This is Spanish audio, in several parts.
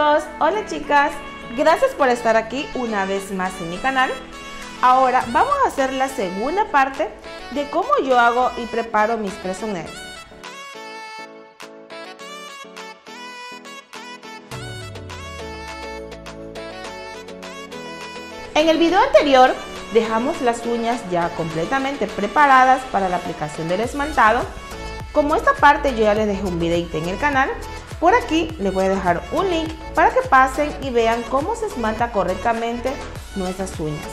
chicos, hola chicas, gracias por estar aquí una vez más en mi canal. Ahora vamos a hacer la segunda parte de cómo yo hago y preparo mis press-on nails. En el video anterior dejamos las uñas ya completamente preparadas para la aplicación del esmaltado. Como esta parte yo ya les dejé un videito en el canal, por aquí les voy a dejar un link para que pasen y vean cómo se esmalta correctamente nuestras uñas.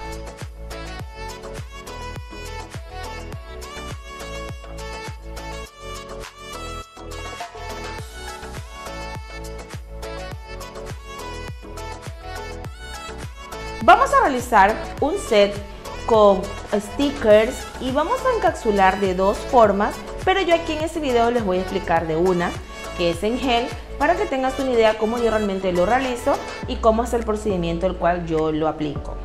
Vamos a realizar un set con stickers y vamos a encapsular de dos formas, pero yo aquí en este video les voy a explicar de una, que es en gel, para que tengas una idea cómo yo realmente lo realizo y cómo es el procedimiento el cual yo lo aplico.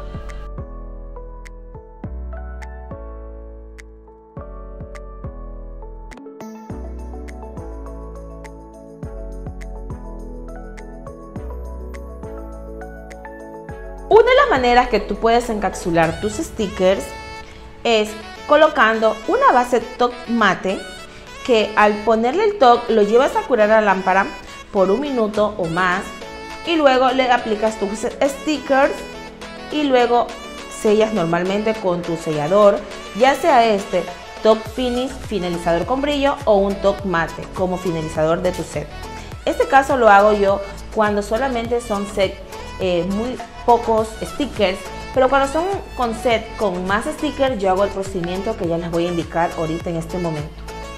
Una de las maneras que tú puedes encapsular tus stickers es colocando una base top mate que al ponerle el top lo llevas a curar a la lámpara por un minuto o más y luego le aplicas tus stickers y luego sellas normalmente con tu sellador, ya sea este top finish finalizador con brillo o un top mate como finalizador de tu set. Este caso lo hago yo cuando solamente son set muy pocos stickers, pero cuando son con set con más stickers yo hago el procedimiento que ya les voy a indicar ahorita en este momento.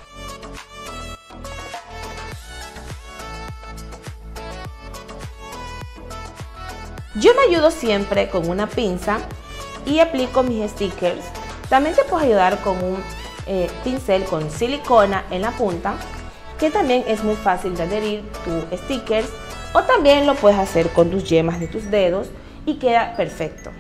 Yo me ayudo siempre con una pinza y aplico mis stickers. También te puedes ayudar con un pincel con silicona en la punta, que también es muy fácil de adherir tus stickers, o también lo puedes hacer con tus yemas de tus dedos y queda perfecto.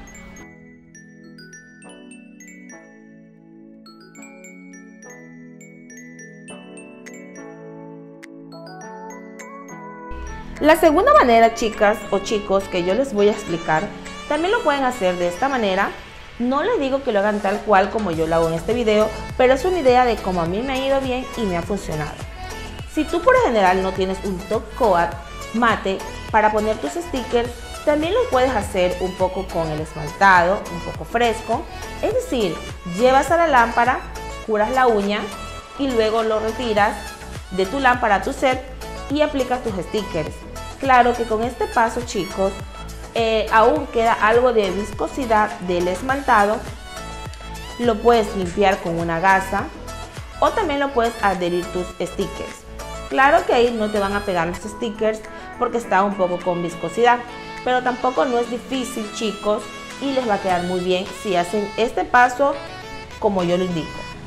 La segunda manera, chicas o chicos, que yo les voy a explicar, también lo pueden hacer de esta manera. No les digo que lo hagan tal cual como yo lo hago en este video, pero es una idea de cómo a mí me ha ido bien y me ha funcionado. Si tú por lo general no tienes un top coat mate para poner tus stickers, también lo puedes hacer un poco con el esmaltado, un poco fresco. Es decir, llevas a la lámpara, curas la uña y luego lo retiras de tu lámpara a tu set y aplicas tus stickers. Claro que con este paso, chicos, aún queda algo de viscosidad del esmaltado. Lo puedes limpiar con una gasa o también lo puedes adherir tus stickers. Claro que ahí no te van a pegar los stickers porque está un poco con viscosidad, pero tampoco no es difícil, chicos, y les va a quedar muy bien si hacen este paso como yo lo indico.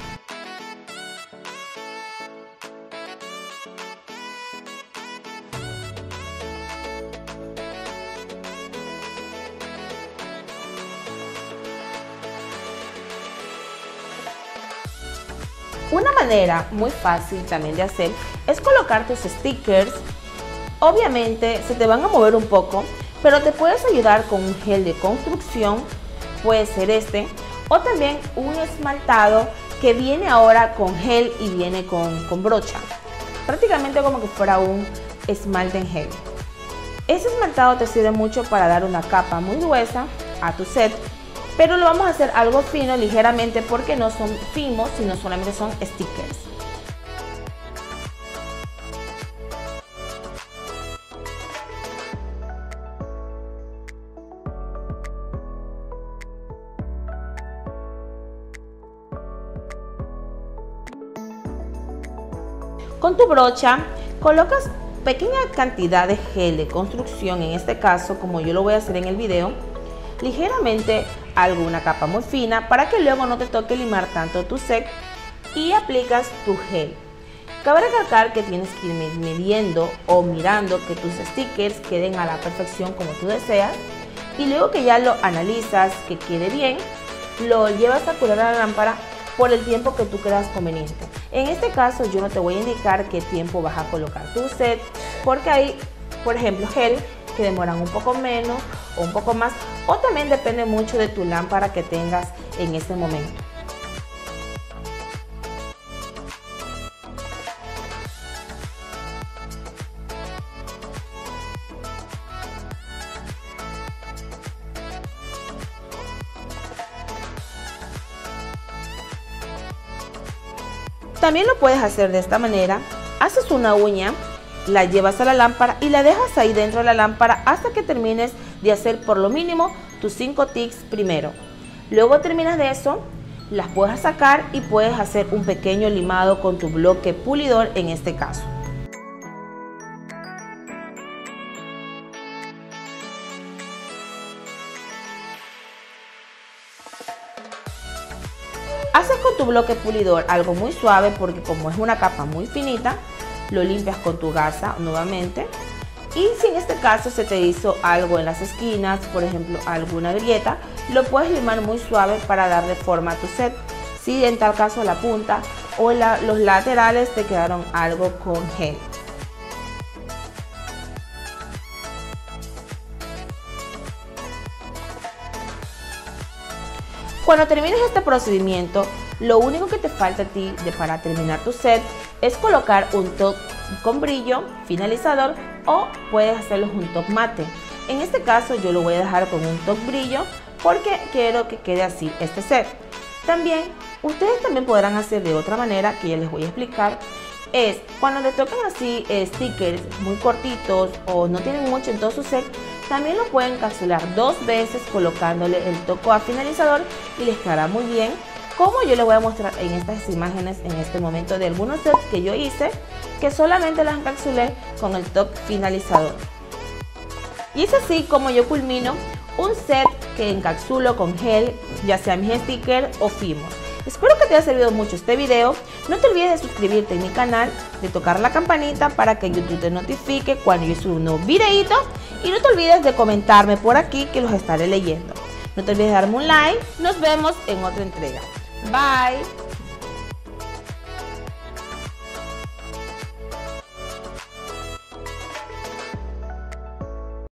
Una manera muy fácil también de hacer es colocar tus stickers. Obviamente se te van a mover un poco, pero te puedes ayudar con un gel de construcción, puede ser este, o también un esmaltado que viene ahora con gel y viene con brocha, prácticamente como que fuera un esmalte en gel. Ese esmaltado te sirve mucho para dar una capa muy gruesa a tu set, pero lo vamos a hacer algo fino ligeramente porque no son finos, sino solamente son stickers. Con tu brocha colocas pequeña cantidad de gel de construcción, en este caso como yo lo voy a hacer en el video, ligeramente alguna capa muy fina para que luego no te toque limar tanto tu set y aplicas tu gel. Cabe recalcar que tienes que ir midiendo o mirando que tus stickers queden a la perfección como tú deseas y luego que ya lo analizas que quede bien, lo llevas a curar a la lámpara por el tiempo que tú creas conveniente. En este caso yo no te voy a indicar qué tiempo vas a colocar tu set porque ahí por ejemplo, gel, que demoran un poco menos o un poco más, o también depende mucho de tu lámpara que tengas en este momento. También lo puedes hacer de esta manera: haces una uña, la llevas a la lámpara y la dejas ahí dentro de la lámpara hasta que termines de hacer por lo mínimo tus 5 tics primero. Luego terminas de eso, las puedes sacar y puedes hacer un pequeño limado con tu bloque pulidor en este caso. Haces con tu bloque pulidor algo muy suave porque como es una capa muy finita, lo limpias con tu gasa nuevamente. Y si en este caso se te hizo algo en las esquinas, por ejemplo alguna grieta, lo puedes limar muy suave para darle forma a tu set. Si en tal caso la punta o los laterales te quedaron algo con gel. Cuando termines este procedimiento, lo único que te falta a ti para terminar tu set es colocar un top con brillo finalizador o puedes hacerlo con un top mate. En este caso yo lo voy a dejar con un top brillo porque quiero que quede así este set. También ustedes también podrán hacer de otra manera que ya les voy a explicar. Es cuando le tocan así stickers muy cortitos o no tienen mucho en todo su set, también lo pueden encapsular 2 veces colocándole el toco finalizador y les quedará muy bien, como yo les voy a mostrar en estas imágenes en este momento de algunos sets que yo hice, que solamente las encapsulé con el top finalizador. Y es así como yo culmino un set que encapsulo con gel, ya sea mis stickers o Fimo. Espero que te haya servido mucho este video. No te olvides de suscribirte a mi canal, de tocar la campanita para que YouTube te notifique cuando yo suba un nuevo videito. Y no te olvides de comentarme por aquí que los estaré leyendo. No te olvides de darme un like. Nos vemos en otra entrega. Bye.